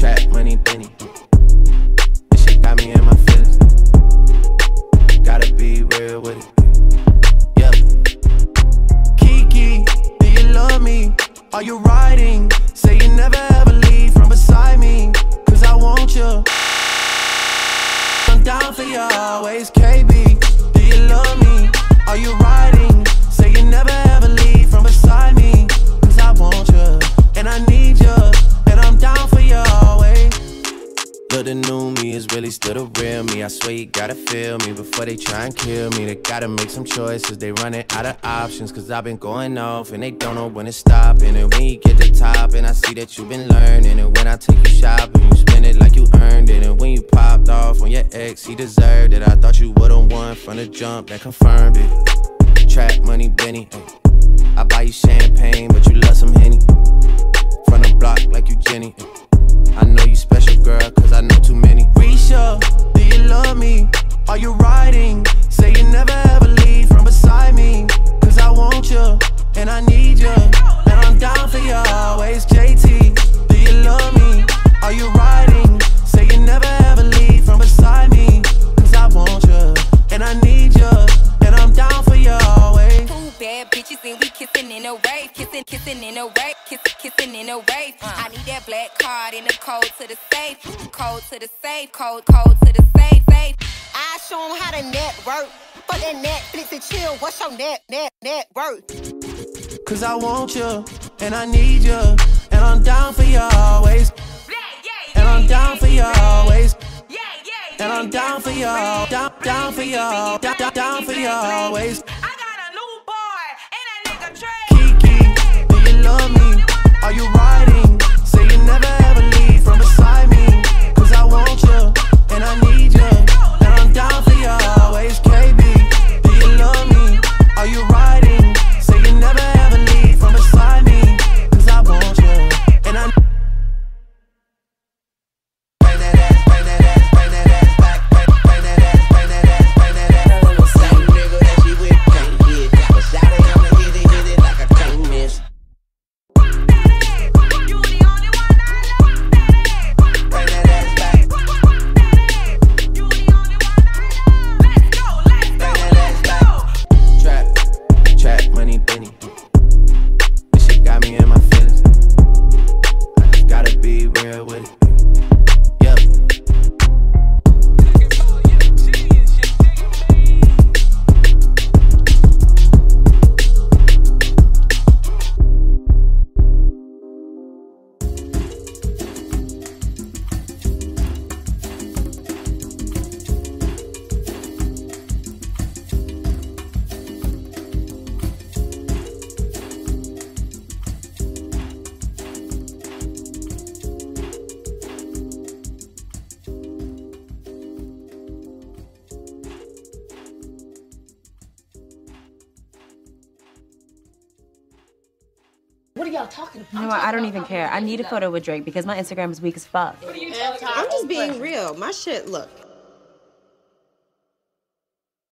Trap money, Benny. This shit got me in my feelings. Gotta be real with it. Yeah. Kiki, do you love me? Are you riding? Say you never ever leave from beside me, cause I want you. I'm down for you always, KB. Do you love me? Are you riding? Say you never ever leave from beside me, cause I want you, and I need you, and I'm down for you always. Look, the new me is really still the real me. I swear you gotta feel me before they try and kill me. They gotta make some choices, they running out of options, cause I've been going off and they don't know when to stop. And when you get to the top, and I see that you've been learning, and when I take you shopping, you spend it like you earned it. And when you popped off on your ex, he deserved it. I thought you would've won from the jump, that confirmed it. Trap money, Benny, ay. I buy you champagne, but you love some Henny. From the block like you Jenny, ay. I know you special, girl, cause I know too many. Risha, do you love me? Are you riding? Say you never ever leave from beside me, cause I want you, and I need you, and I'm down for you always. JT, do you love me? Are you riding? Say you never ever leave from beside me, cause I want you, and I need you, and I'm down for you always. Two bad bitches and we kissing in a wave, kissing in a wave, kissing in a wave. I need that black card in the code to the safe, code to the safe, code to the safe. I show them how to network. Fuck that Netflix and chill. What's your net worth? Cause I want you, and I need you, and I'm down for you always. And I'm down for you always. And I'm down for you, down for you, down for you always. I got a new boy, and that nigga Trey. Kiki, do you love me? Are you riding? Say you never ever leave from beside me, cause I want you, and I need you, and I'm down for you always. KB, do you love me? Are you riding? Say you never ever leave from beside me, cause I want you, and I What are y'all talking about? You know what? I don't even care. I need a photo with Drake because my Instagram is weak as fuck. I'm just being real. My shit, look,